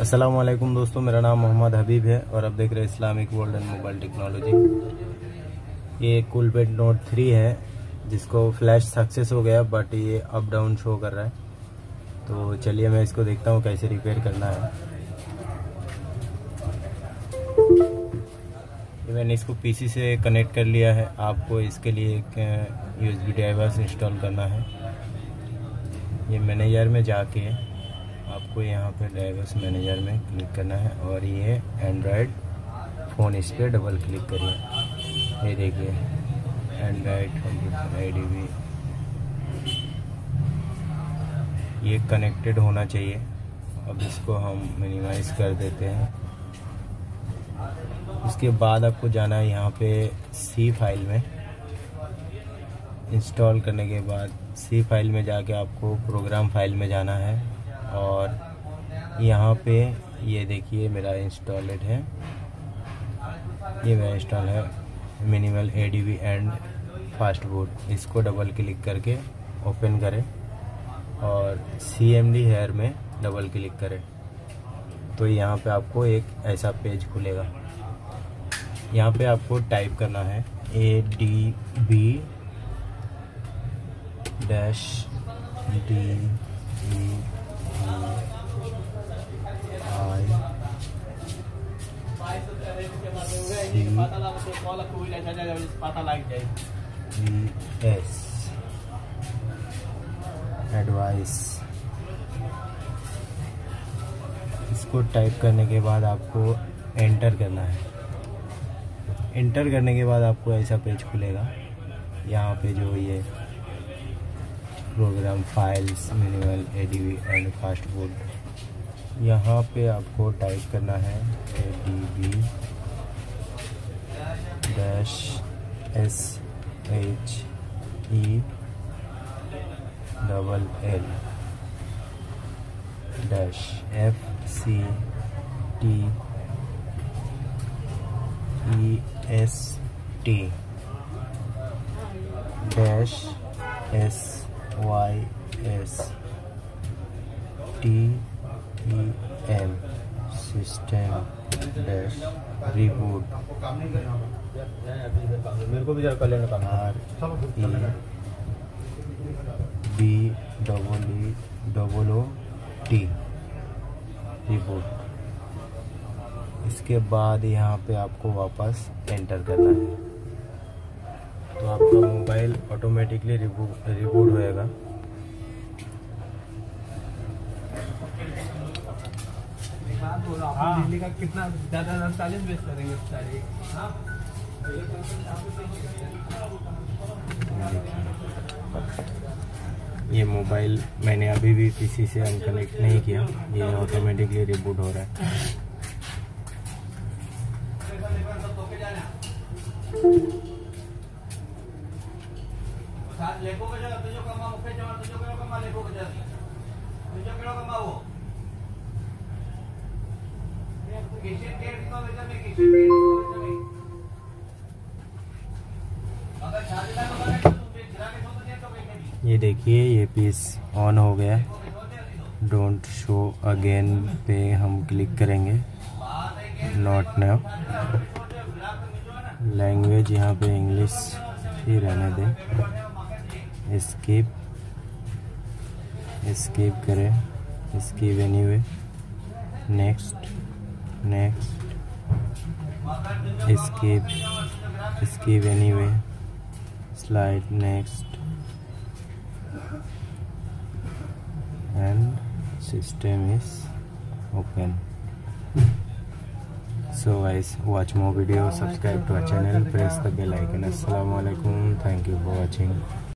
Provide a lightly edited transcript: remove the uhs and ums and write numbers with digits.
अस्सलाम वालेकुम दोस्तों, मेरा नाम मोहम्मद हबीब है और आप देख रहे हैं Islamic world and mobile technology. ये कूलपैड नोट 3 है जिसको फ्लैश सक्सेस हो गया बट ये अप डाउन शो कर रहा है। तो चलिए मैं इसको देखता हूँ कैसे रिपेयर करना है। मैंने इसको पीसी से कनेक्ट कर लिया है। आपको इसके लिए एक USB ड्राइवर इंस्टॉल करना है। ये मैनेजर में जाके आपको यहाँ पे ड्राइवर्स मैनेजर में क्लिक करना है और ये एंड्रॉयड फ़ोन, इस पर डबल क्लिक करिए। ये देखिए एंड्रॉयड कंप्यूटर IDV, ये कनेक्टेड होना चाहिए। अब इसको हम मिनिमाइज़ कर देते हैं। उसके बाद आपको जाना है यहाँ पे C फाइल में। इंस्टॉल करने के बाद C फाइल में जाके आपको प्रोग्राम फाइल में जाना है और यहाँ पे ये देखिए मेरा इंस्टॉलेड है। ये मेरा इंस्टॉल है minimal ADV and fast boot. इसको डबल क्लिक करके ओपन करें और CMD हेयर में डबल क्लिक करें तो यहाँ पे आपको एक ऐसा पेज खुलेगा। यहाँ पे आपको टाइप करना है ADB-DE एडवाइस। इसको टाइप करने के बाद आपको एंटर करना है। एंटर करने के बाद आपको ऐसा पेज खुलेगा। यहाँ पे जो ये program files, minimal ADV and fast boot, यहाँ पे आपको टाइप करना है ADB-SHE FCTESYSTEM सिस्टम रिबूट मेरे को भी जरा कर लेना काम REBOOT रिबूट। इसके बाद यहाँ पे आपको वापस एंटर करना है तो आपका मोबाइल ऑटोमेटिकली रिबूट होएगा। दिल्ली का कितना ज़्यादा 40 बेच करेंगे सारे। ये मोबाइल मैंने अभी भी PC से अनकनेक्ट नहीं किया, ये ऑटोमेटिकली रिबूट हो रहा है। ये देखिए ये पीस ऑन हो गया। डोंट शो अगेन पे हम क्लिक करेंगे। नॉट नाउ, लैंग्वेज यहाँ पे इंग्लिश ही रहने दें। स्किप करें, skip anyway. Next, skip anyway, slide next, and system is open. So guys, watch more videos, subscribe to our channel, press the bell icon. Assalamu alaikum, thank you for watching.